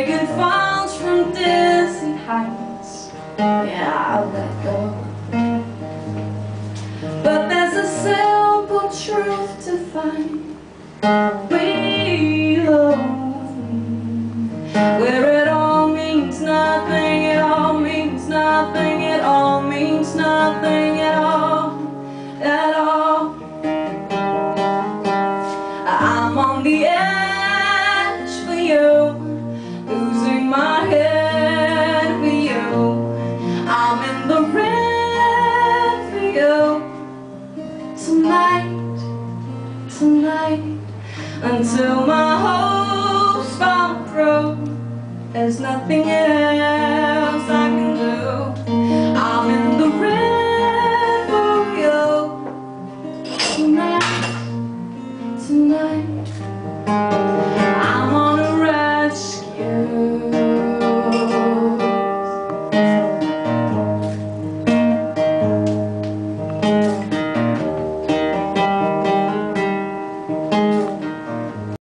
taking falls from dizzy heights. Yeah, I'll let go. But there's a simple truth to find below, where it all means nothing, it all means nothing, it all means nothing at all, at all. I'm on the edge for you, losing my head for you. I'm in the red for you. Tonight, tonight, until my